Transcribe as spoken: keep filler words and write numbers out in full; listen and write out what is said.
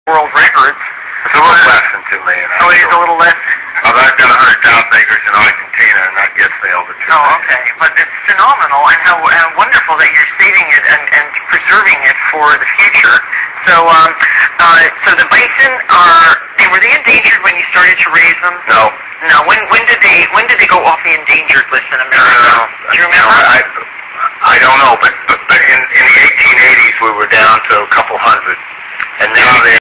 world records. It's a little less than two million. Oh, it is a little less? Well, I've got one hundred thousand acres in Argentina, and that gets me over two Oh, million. okay. But it's phenomenal, and how uh, wonderful that you're saving it and, and preserving it for the future. So, um, uh, so the bison are, they, were they endangered when you started to raise them? No. No. When when did they when did they go off the endangered list in America? No, Do you remember? No, I, I don't know, but, but, but in, in the eighteen eighties we were down to a couple hundred, and now they